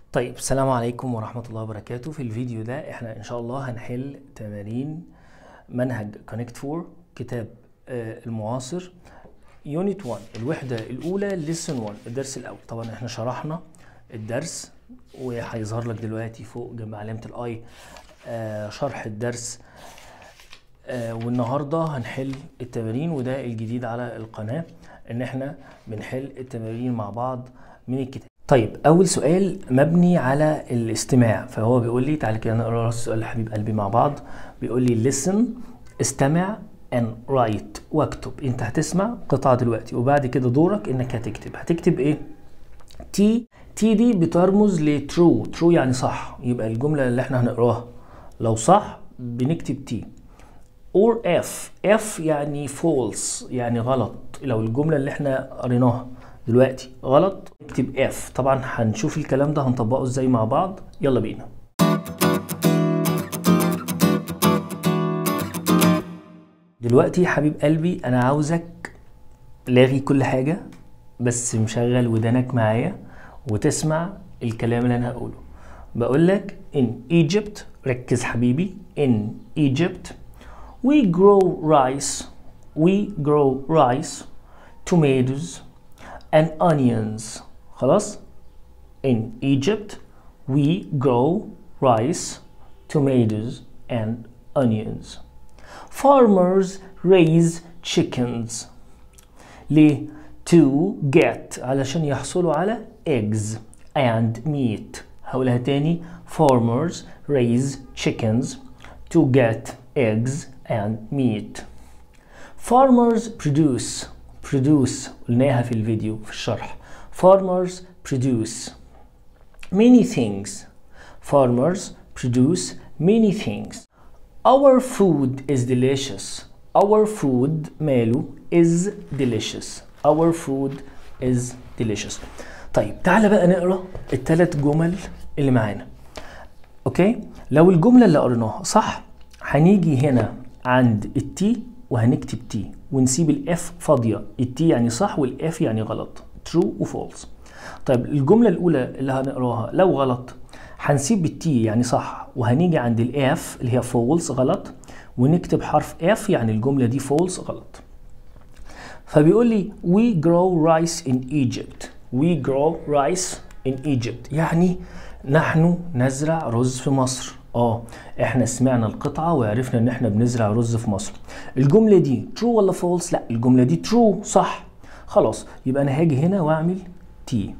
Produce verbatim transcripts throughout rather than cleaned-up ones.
طيب السلام عليكم ورحمة الله وبركاته. في الفيديو ده احنا ان شاء الله هنحل تمارين منهج كونكت فور كتاب آه المعاصر يونت واحد الوحدة الأولى ليسن واحد الدرس الأول. طبعا احنا شرحنا الدرس وهيظهر لك دلوقتي فوق جنب علامة الاي آه شرح الدرس آه والنهاردة هنحل التمارين، وده الجديد على القناة ان احنا بنحل التمارين مع بعض من الكتاب. طيب اول سؤال مبني على الاستماع، فهو بيقول لي تعالى كده نقرا السؤال حبيب قلبي مع بعض. بيقول لي listen استمع and write واكتب. انت هتسمع قطعه دلوقتي وبعد كده دورك انك هتكتب. هتكتب ايه؟ تي تي دي بترمز ل true true يعني صح، يبقى الجمله اللي احنا هنقراها لو صح بنكتب تي. or f f يعني false يعني غلط، لو الجمله اللي احنا قريناها دلوقتي غلط اكتب اف. طبعا هنشوف الكلام ده هنطبقه ازاي مع بعض. يلا بينا. دلوقتي حبيب قلبي انا عاوزك لاغي كل حاجة بس مشغل ودانك معايا وتسمع الكلام اللي انا هقوله. بقول لك in Egypt، ركز حبيبي، in Egypt we grow rice we grow rice tomatoes and onions. خلاص. in Egypt we grow rice, tomatoes and onions. farmers raise chickens. ليه؟ to get علشان يحصلوا على eggs and meat. هقولها تاني. farmers raise chickens to get eggs and meat. farmers produce produce قلناها في الفيديو في الشرح. farmers produce many things. farmers produce many things. our food is delicious. our food ماله is delicious. our food is delicious. طيب تعالى بقى نقرا الثلاث جمل اللي معانا. اوكي، لو الجمله اللي قريناها صح هنيجي هنا عند التي وهنكتب تي ونسيب الاف فاضيه. التي يعني صح والاف يعني غلط، true وفولس. طيب الجمله الاولى اللي هنقراها لو غلط هنسيب التي يعني صح وهنيجي عند الاف اللي هي فولس غلط ونكتب حرف اف يعني الجمله دي فولس غلط. فبيقول لي we grow rice in Egypt. we grow rice in Egypt يعني نحن نزرع رز في مصر. اه احنا سمعنا القطعة وعرفنا ان احنا بنزرع رز في مصر. الجملة دي true ولا false؟ لا الجملة دي true صح. خلاص يبقى انا هاجي هنا واعمل تي.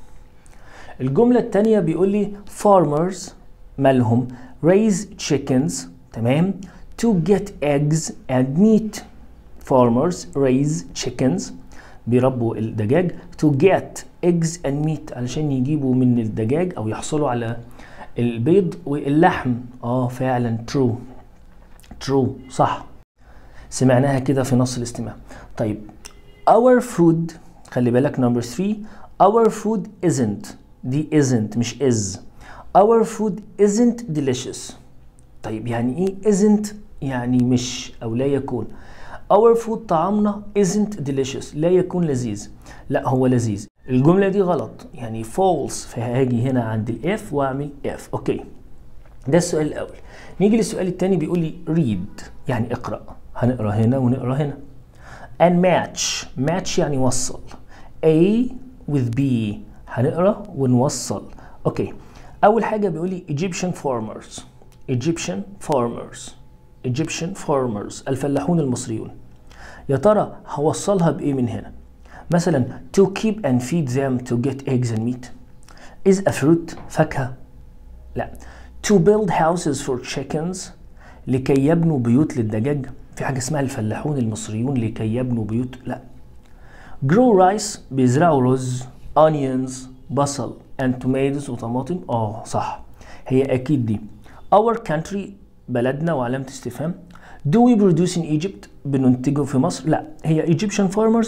الجملة التانية بيقول لي farmers مالهم raise chickens، تمام، to get eggs and meat. farmers raise chickens بيربوا الدجاج to get eggs and meat علشان يجيبوا من الدجاج او يحصلوا على البيض واللحم. اه فعلا true true صح، سمعناها كده في نص الاستماع. طيب our food، خلي بالك number three our food isn't، دي isn't مش is. our food isn't delicious. طيب يعني ايه isn't؟ يعني مش او لا يكون. our food طعامنا isn't delicious لا يكون لذيذ. لا هو لذيذ. الجملة دي غلط يعني false، فهاجي هنا عند الاف واعمل اف. اوكي ده السؤال الاول. نيجي للسؤال الثاني بيقول لي read يعني اقرأ. هنقرأ هنا ونقرأ هنا. and match match يعني وصل. A with B هنقرأ ونوصل. اوكي اول حاجة بيقول لي Egyptian farmers Egyptian farmers Egyptian farmers الفلاحون المصريون. يا ترى هوصلها بايه من هنا؟ مثلا to keep and feed them to get eggs and meat. is a fruit فاكهة؟ لا. to build houses for chickens لكي يبنوا بيوت للدجاج. في حاجة اسمها الفلاحون المصريون لكي يبنوا بيوت؟ لا. grow rice بيزرعوا رز. onions بصل and tomatoes وطماطم. اه صح هي اكيد دي. our country بلدنا وعلامة استفهام. do we produce in Egypt بننتجه في مصر؟ لا هي Egyptian farmers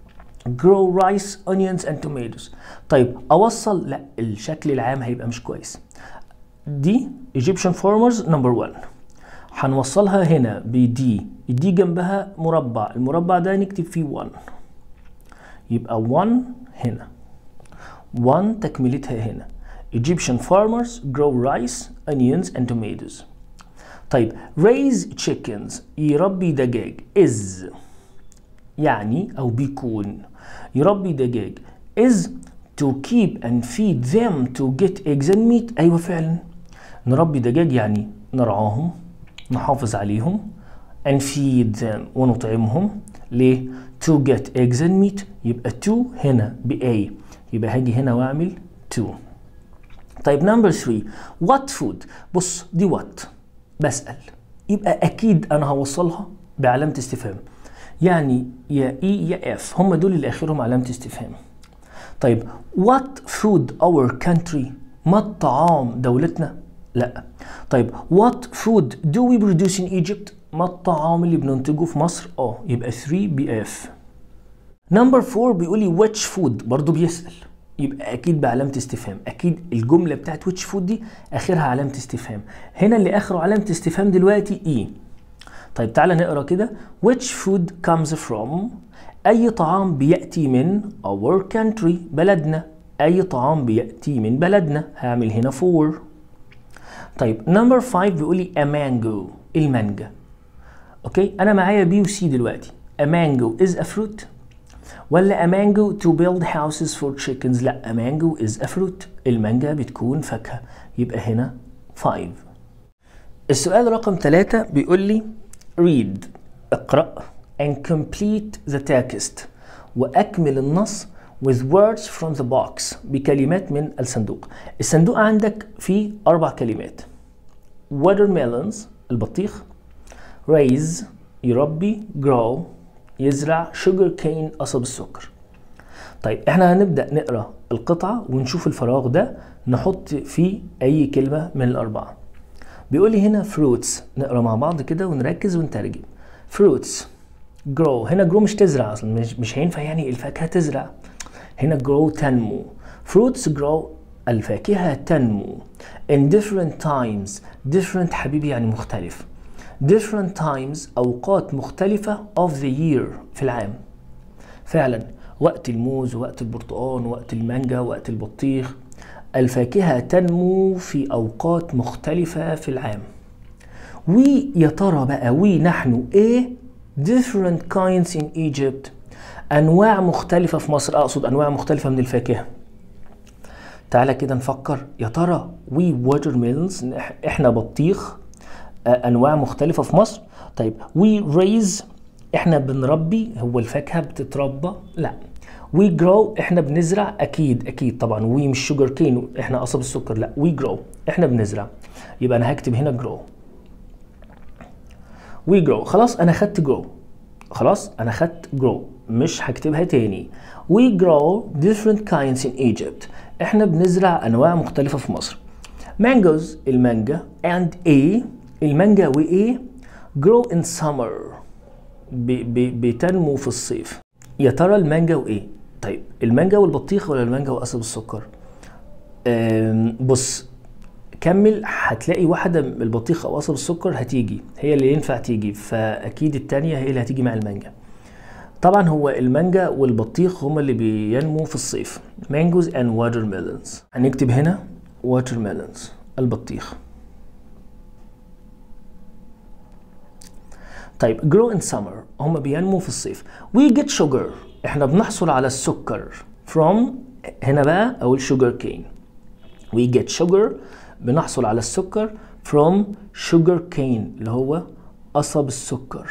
grow rice, onions and tomatoes. طيب اوصل؟ لا الشكل العام هيبقى مش كويس. دي Egyptian farmers number one هنوصلها هنا بدي. الدي جنبها مربع، المربع ده نكتب فيه واحد يبقى واحد هنا، واحد تكملتها هنا. Egyptian farmers grow rice, onions and tomatoes. طيب raise chickens يربي دجاج is يعني أو بيكون يربي دجاج is to keep and feed them to get eggs and meat. أيوة فعلا نربي دجاج يعني نرعاهم نحافظ عليهم and feed them ونطعمهم ليه؟ to get eggs and meat. يبقى to هنا ب A يبقى هاجي هنا واعمل to. طيب number three what food. بص دي what بسأل يبقى أكيد أنا هوصلها بعلامة استفهام يعني يا E يا F هم دول اللي آخرهم علامة استفهام. طيب what food our country ما الطعام دولتنا؟ لا. طيب what food do we produce in Egypt ما الطعام اللي بننتجه في مصر؟ اه يبقى three ب F. number four بيقول لي which food برضو بيسأل يبقى أكيد بعلامة استفهام. أكيد الجملة بتاعت which food دي آخرها علامة استفهام. هنا اللي آخره علامة استفهام دلوقتي E. طيب تعالى نقرأ كده which food comes from أي طعام بيأتي من our country بلدنا. أي طعام بيأتي من بلدنا هعمل هنا for. طيب number five بيقول لي a mango المانجا. اوكي انا معايا B و C دلوقتي. a mango is a fruit ولا a mango to build houses for chickens؟ لا a mango is a fruit المانجا بتكون فاكهة يبقى هنا five. السؤال رقم ثلاثة بيقول لي read اقرأ and complete the text وأكمل النص with words from the box بكلمات من الصندوق. الصندوق عندك فيه أربع كلمات watermelons البطيخ raise يربي grow يزرع sugar cane قصب السكر. طيب احنا هنبدأ نقرأ القطعة ونشوف الفراغ ده نحط فيه أي كلمة من الأربعة. بيقول لي هنا fruits نقرأ مع بعض كده ونركز ونترجم. fruits grow هنا grow مش تزرع أصلا مش, مش هينفع يعني الفاكهة تزرع هنا grow تنمو. fruits grow الفاكهة تنمو in different times different حبيبي يعني مختلف different times أوقات مختلفة of the year في العام. فعلا وقت الموز وقت البرتقال وقت المانجا وقت البطيخ الفاكهة تنمو في أوقات مختلفة في العام. ويا ترى بقى وي نحن ايه different kinds in Egypt أنواع مختلفة في مصر أقصد أنواع مختلفة من الفاكهة. تعالى كده نفكر يا ترى وي watermelons إحنا بطيخ أنواع مختلفة في مصر. طيب وي raise إحنا بنربي هو الفاكهة بتتربى؟ لا. وي grow إحنا بنزرع أكيد أكيد طبعا وي مش sugar cane إحنا قصب السكر لا وي grow إحنا بنزرع يبقى أنا هكتب هنا grow. وي grow خلاص أنا خدت grow خلاص أنا خدت grow مش هكتبها تاني. we grow different kinds in Egypt احنا بنزرع انواع مختلفة في مصر. mangoes المانجا and a المانجا و a grow in summer بتنمو في الصيف. يا ترى المانجا و a طيب المانجا والبطيخ ولا المانجا وقصب السكر؟ بص كمل هتلاقي واحدة البطيخ او قصب السكر هتيجي هي اللي ينفع تيجي فاكيد التانية هي اللي هتيجي مع المانجا. طبعا هو المانجا والبطيخ هما اللي بينمو في الصيف mangoes and watermelons. هنكتب هنا watermelons البطيخ. طيب grow in summer هما بينمو في الصيف. we get sugar احنا بنحصل على السكر from هنا بقى او sugar cane. we get sugar بنحصل على السكر from sugar cane اللي هو قصب السكر.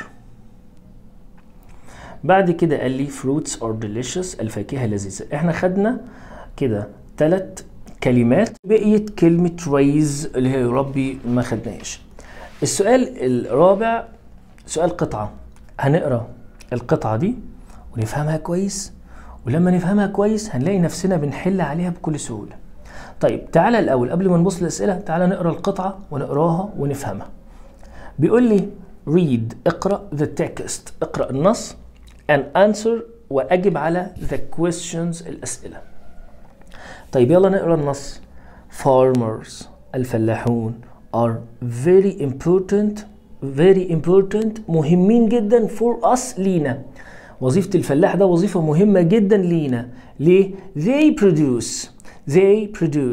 بعد كده قال لي fruits are delicious الفاكهة لذيذة. احنا خدنا كده ثلاث كلمات بقيت كلمة raise اللي هي يربي ما خدناهاش. السؤال الرابع سؤال قطعة هنقرأ القطعة دي ونفهمها كويس ولما نفهمها كويس هنلاقي نفسنا بنحل عليها بكل سهولة. طيب تعالى الأول قبل ما نبص للأسئلة تعالى نقرأ القطعة ونقراها ونفهمها. بيقول لي read اقرأ the text اقرأ النص and answer وأجب على the questions الأسئلة. طيب يلا نقرأ النص. farmers الفلاحون are very important very important مهمين جدا for us لينا. وظيفة الفلاح ده وظيفة مهمة جدا لينا. ليه؟ they produce they produce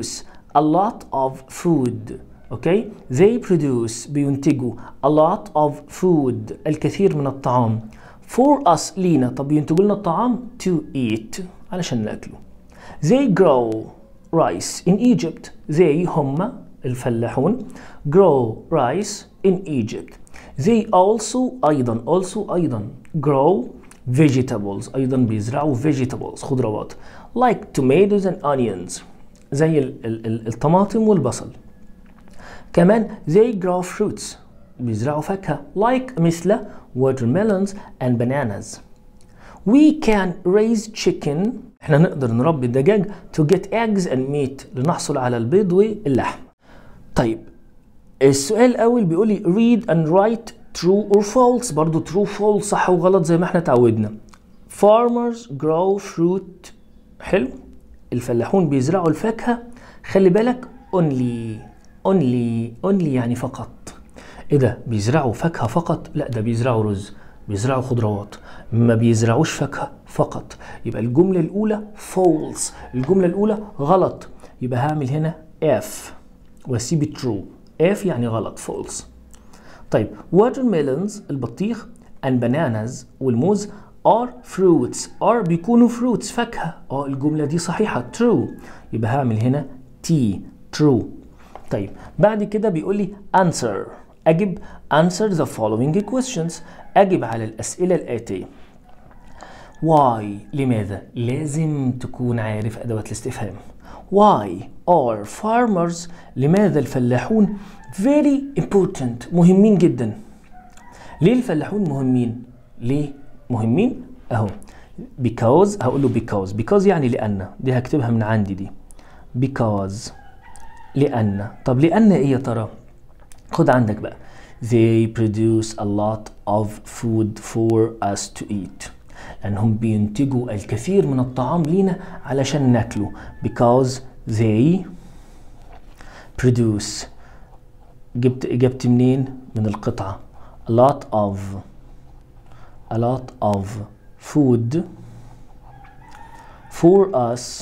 a lot of food. اوكي they produce بينتجوا a lot of food الكثير من الطعام. for us لينا، طب ينتجوا لنا الطعام to eat علشان ناكله. they grow rice in Egypt. they هم الفلاحون grow rice in Egypt. they also أيضا also أيضا grow vegetables أيضا بيزرعوا vegetables خضروات like tomatoes and onions زي ال ال الطماطم والبصل. كمان they grow fruits بيزرعوا فاكهة like مثل watermelons and bananas. we can raise chicken احنا نقدر نربي الدجاج to get eggs and meat لنحصل على البيض واللحم. طيب السؤال الأول بيقول لي read and write true or false. برضو true false صح وغلط زي ما احنا تعودنا. farmers grow fruit حلو، الفلاحون بيزرعوا الفاكهة. خلي بالك only only only يعني فقط. ايه ده بيزرعوا فاكهة فقط؟ لا ده بيزرعوا رز، بيزرعوا خضروات، ما بيزرعوش فاكهة فقط. يبقى الجملة الأولى false، الجملة الأولى غلط. يبقى هعمل هنا F واسيب true. F يعني غلط false. طيب watermelons البطيخ and bananas والموز are fruits. are بيكونوا fruits فاكهة. اه الجملة دي صحيحة true. يبقى هعمل هنا T true. طيب بعد كده بيقول لي answer. أجب answer the following questions. أجب على الأسئلة الآتية. why لماذا؟ لازم تكون عارف أدوات الاستفهام. why are farmers لماذا الفلاحون very important مهمين جدا. ليه الفلاحون مهمين؟ ليه مهمين؟ أهو because هقول له because because يعني لأن، دي هكتبها من عندي دي because لأن. طب لأن إيه يا ترى؟ خد عندك بقى they produce a lot of food for us to eat. لأنهم بينتجوا الكثير من الطعام لينا علشان ناكله. because they produce جبت إجابتي منين؟ من القطعة a lot of a lot of food for us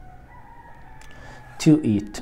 to eat.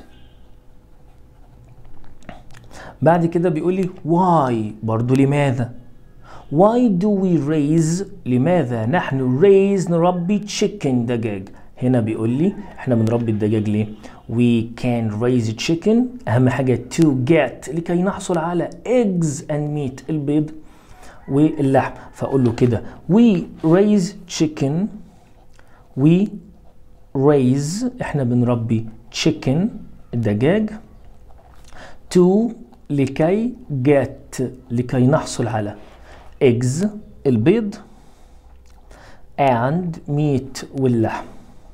بعد كده بيقول لي why برضو لماذا. why do we raise لماذا نحن raise نربي chicken دجاج. هنا بيقول لي احنا بنربي الدجاج ليه. we can raise chicken اهم حاجة to get لكي نحصل على eggs and meat البيض واللحم. فاقول له كده we raise chicken we raise احنا بنربي chicken الدجاج to لكي get لكي نحصل على eggs البيض and meat واللحم.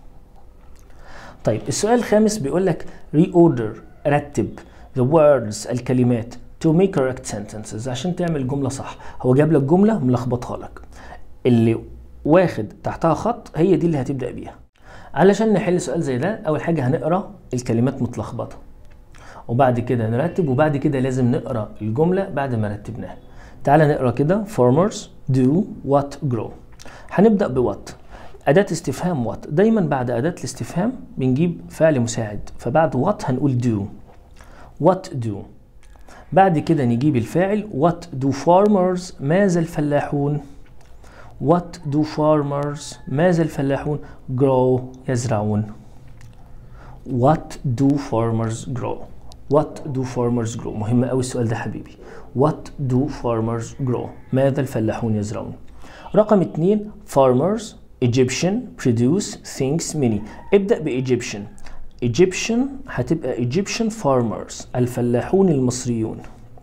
طيب السؤال الخامس بيقول لك reorder رتب the words الكلمات to make correct sentences عشان تعمل جملة صح. هو جاب لك جملة ملخبطها لك، اللي واخد تحتها خط هي دي اللي هتبدأ بيها. علشان نحل سؤال زي ده أول حاجة هنقرأ الكلمات متلخبطة وبعد كده نرتب وبعد كده لازم نقرأ الجملة بعد ما رتبناها. تعال نقرأ كده farmers do what grow. هنبدأ بوات أداة استفهام وات. دايما بعد أداة الاستفهام بنجيب فعل مساعد، فبعد وات هنقول do what do. بعد كده نجيب الفاعل what do farmers ماذا الفلاحون what do farmers ماذا الفلاحون grow يزرعون what do farmers grow what do farmers grow. مهم قوي السؤال ده حبيبي. what do farmers grow ماذا الفلاحون يزرعون. رقم اتنين farmers Egyptian produce things many. ابدأ ب Egyptian. Egyptian هتبقى Egyptian farmers الفلاحون المصريون.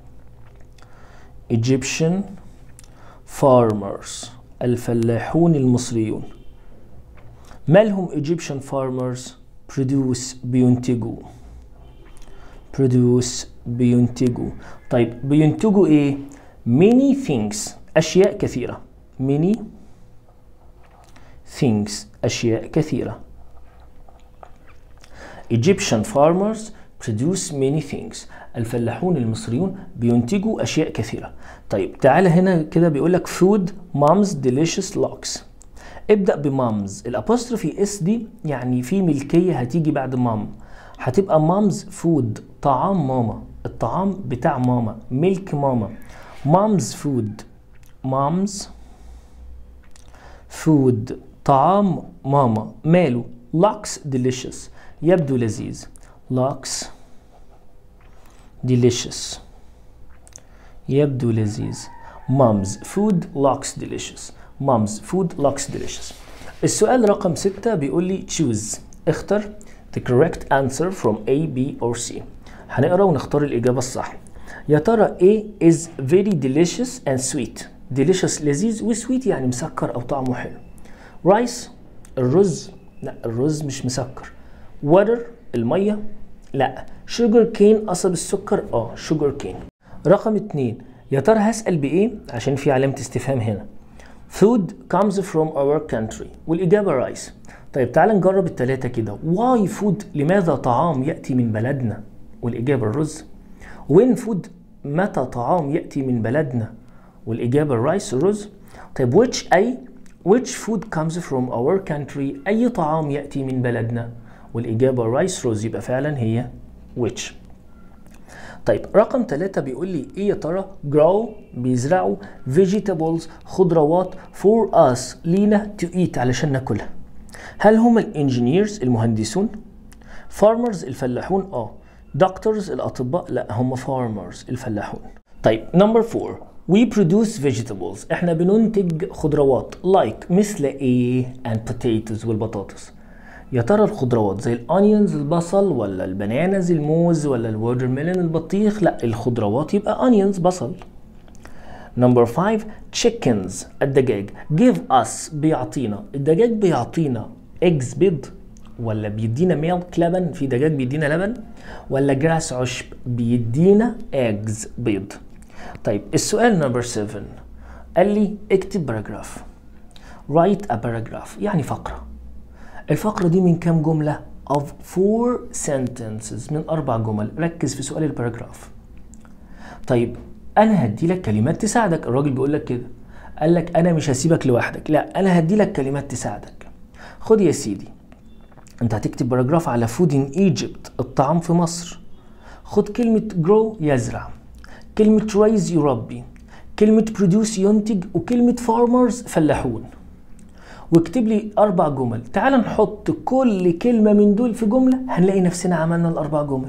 Egyptian farmers الفلاحون المصريون. مالهم Egyptian farmers produce بينتجوا produce بينتجوا. طيب بينتجوا ايه؟ many things أشياء كثيرة. many things أشياء كثيرة. Egyptian farmers produce many things. الفلاحون المصريون بينتجوا أشياء كثيرة. طيب تعالى هنا كده بيقول لك food mom's delicious looks. ابدأ بمامز. الأبوستروفي اس دي يعني في ملكية هتيجي بعد مام. هتبقى mom's food، طعام ماما، الطعام بتاع ماما، ميلك ماما. mom's food، mom's food، طعام ماما، ماله؟ looks delicious، يبدو لذيذ. looks delicious، يبدو لذيذ. mom's food looks delicious. mom's food looks delicious. السؤال رقم ستة بيقول لي choose، اختر the correct answer from A, B or C. هنقرا ونختار الإجابة الصح. يا ترى A is very delicious and sweet. delicious لذيذ وسويت يعني مسكر أو طعمه حلو. rice الرز، لا الرز مش مسكر. water المية، لا. sugar cane قصب السكر، اه sugar cane. رقم اتنين، يا ترى هسأل بإيه عشان في علامة استفهام هنا. food comes from our country والإجابة rice. طيب تعال نجرب التلاتة كده. why food، لماذا طعام يأتي من بلدنا والإجابة الرز. when food، متى طعام يأتي من بلدنا والإجابة الرايس الرز. طيب which أي which food comes from our country، أي طعام يأتي من بلدنا والإجابة الرايس رز، يبقى فعلا هي which. طيب رقم ثلاثة بيقول لي ايه يا ترى؟ grow بيزرعوا vegetables خضروات for us لينا to eat علشان ناكلها. هل هم الانجينيرز المهندسون؟ farmers الفلاحون، اه. doctors الأطباء، لا هم farmers الفلاحون. طيب number four we produce vegetables، احنا بننتج خضروات like مثل ايه and potatoes والبطاطس. يا ترى الخضروات زي الانيونز البصل ولا البنانز الموز ولا الووتر ميلون البطيخ؟ لا الخضروات يبقى انيونز بصل. نمبر خمسة chickens الدجاج. give us بيعطينا، الدجاج بيعطينا eggs بيض ولا بيدينا ميلك لبن، في دجاج بيدينا لبن، ولا جراس عشب بيدينا eggs بيض. طيب السؤال نمبر سبعة قال لي اكتب باراجراف. write a paragraph يعني فقرة. الفقرة دي من كام جملة؟ of four sentences، من أربع جمل. ركز في سؤال الباراجراف. طيب أنا هدي لك كلمات تساعدك، الراجل بيقول لك كده، قال لك أنا مش هسيبك لوحدك، لا أنا هدي لك كلمات تساعدك. خد يا سيدي، أنت هتكتب باراجراف على food in Egypt، الطعام في مصر. خد كلمة grow يزرع، كلمة raise يربي، كلمة produce ينتج، وكلمة farmers فلاحون، واكتب لي أربع جمل. تعال نحط كل كلمة من دول في جملة، هنلاقي نفسنا عملنا الأربع جمل.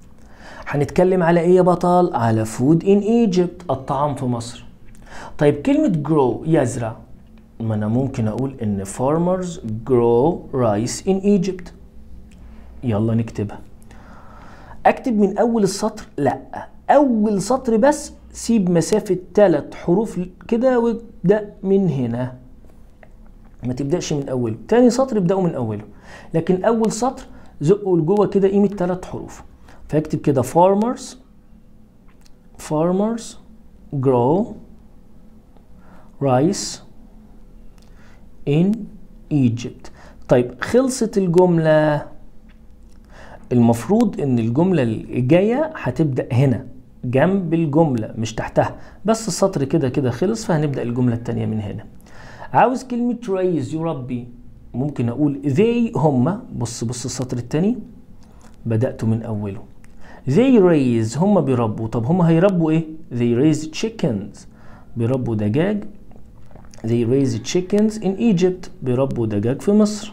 هنتكلم على إيه يا بطل؟ على food in Egypt، الطعام في مصر. طيب كلمة grow يزرع، ما أنا ممكن أقول إن farmers grow rice in Egypt. يلا نكتبها. أكتب من أول السطر؟ لأ، أول سطر بس، سيب مسافة ثلاث حروف كده وابدأ من هنا، ما تبدأش من أوله. تاني سطر ابدأوا من أوله، لكن أول سطر زقوا لجوه كده قيمة ثلاث حروف. فاكتب كده farmers farmers grow rice in Egypt. طيب خلصت الجملة. المفروض ان الجملة الجاية هتبدأ هنا جنب الجملة مش تحتها، بس السطر كده كده خلص، فهنبدأ الجملة التانية من هنا. عاوز كلمة raise يربي، ممكن اقول they هما، بص بص السطر التاني بدأت من اوله. they raise هما بيربوا، طب هما هيربوا ايه؟ they raise chickens بيربوا دجاج. they raise chickens in Egypt بيربوا دجاج في مصر.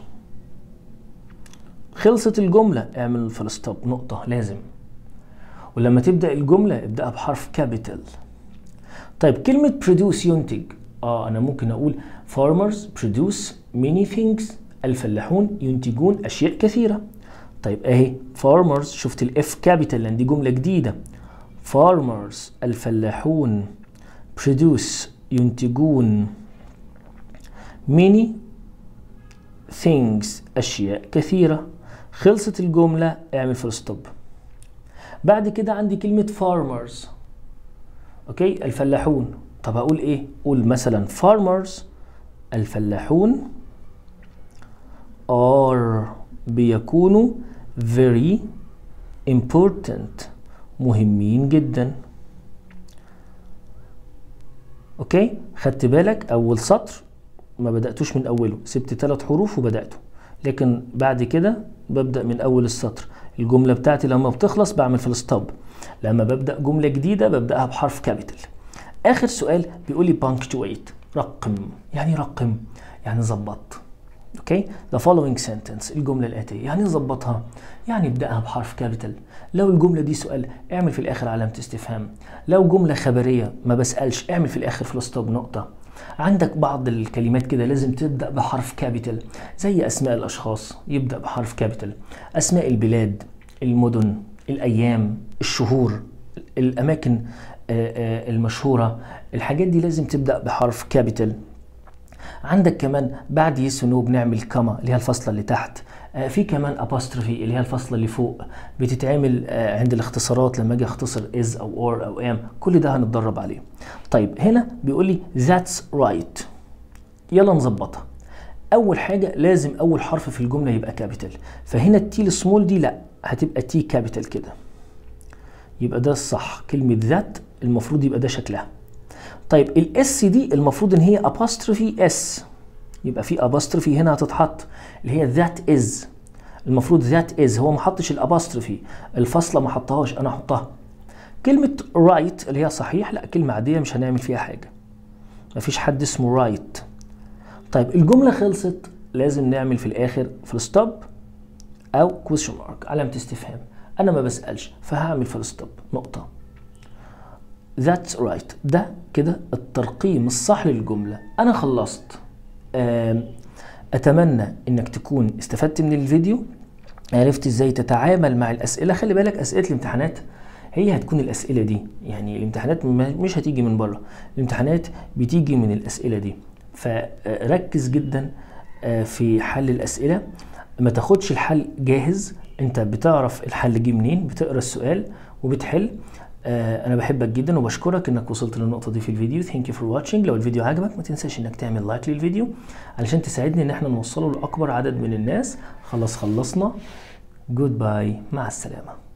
خلصت الجملة، اعمل فول ستوب، نقطة لازم. ولما تبدأ الجملة ابدأها بحرف كابيتال. طيب كلمة produce ينتج، اه انا ممكن اقول farmers produce many things، الفلاحون ينتجون اشياء كثيرة. طيب اهي farmers، شفت الاف كابيتال لان دي جملة جديدة. farmers الفلاحون produce ينتجون many things اشياء كثيرة. خلصت الجملة، اعمل فول ستوب. بعد كده عندي كلمة farmers، اوكي الفلاحون. طب هقول ايه؟ قول مثلا farmers الفلاحون are بيكونوا very important مهمين جدا. اوكي خدت بالك اول سطر ما بدأتوش من اوله، سبت ثلاث حروف وبدأته، لكن بعد كده ببدأ من اول السطر. الجملة بتاعتي لما بتخلص بعمل فول ستوب، لما ببدأ جملة جديدة ببدأها بحرف كابيتال. آخر سؤال بيقول لي punctuate، رقم. يعني رقم يعني ظبط. اوكي، the following sentence، الجملة الآتية يعني ظبطها، يعني ابدأها بحرف كابيتال. لو الجملة دي سؤال اعمل في الآخر علامة استفهام، لو جملة خبرية ما بسألش اعمل في الآخر فول ستوب نقطة. عندك بعض الكلمات كده لازم تبدأ بحرف كابيتال، زي أسماء الأشخاص يبدأ بحرف كابيتال، أسماء البلاد، المدن، الأيام، الشهور، الأماكن المشهورة، الحاجات دي لازم تبدأ بحرف كابيتال. عندك كمان بعد يس ونو بنعمل كما اللي هي الفاصلة اللي تحت، في كمان apostrophe اللي هي الفاصلة اللي فوق بتتعمل عند الاختصارات لما اجي اختصر is او or او am، كل ده هنتدرب عليه. طيب هنا بيقول لي that's right، يلا نظبطها. اول حاجة لازم اول حرف في الجملة يبقى كابيتال، فهنا التي السمول دي لا هتبقى تي كابيتال كده، يبقى ده الصح. كلمة ذات المفروض يبقى ده شكلها. طيب الاس دي المفروض ان هي apostrophe اس، يبقى في apostrophe هنا هتتحط اللي هي that is، المفروض that is، هو ما حطش الاباستروفي، الفاصله ما حطهاش، انا احطها. كلمه right اللي هي صحيح، لا كلمه عاديه مش هنعمل فيها حاجه، ما فيش حد اسمه right. طيب الجمله خلصت، لازم نعمل في الاخر فول ستوب او question mark علامه استفهام، انا ما بسالش فهعمل فول ستوب نقطه. That's right، ده كده الترقيم الصح للجملة. أنا خلصت. أتمنى إنك تكون استفدت من الفيديو، عرفت إزاي تتعامل مع الأسئلة. خلي بالك أسئلة الامتحانات هي هتكون الأسئلة دي، يعني الامتحانات مش هتيجي من بره، الامتحانات بتيجي من الأسئلة دي، فركز جدا في حل الأسئلة، ما تاخدش الحل جاهز، أنت بتعرف الحل جه منين، بتقرأ السؤال وبتحل. انا بحبك جدا وبشكرك انك وصلت للنقطه دي في الفيديو. ثانك يو فور واتشنج. لو الفيديو عجبك ما تنساش انك تعمل لايك للفيديو علشان تساعدني ان احنا نوصله لاكبر عدد من الناس. خلاص خلصنا، جود باي، مع السلامه.